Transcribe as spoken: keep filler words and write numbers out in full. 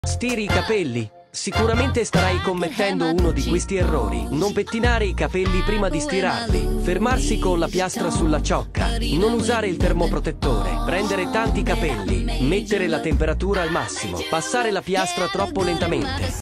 Stiri i capelli? Sicuramente starai commettendo uno di questi errori. Non pettinare i capelli prima di stirarli. Fermarsi con la piastra sulla ciocca. Non usare il termoprotettore. Prendere tanti capelli. Mettere la temperatura al massimo. Passare la piastra troppo lentamente.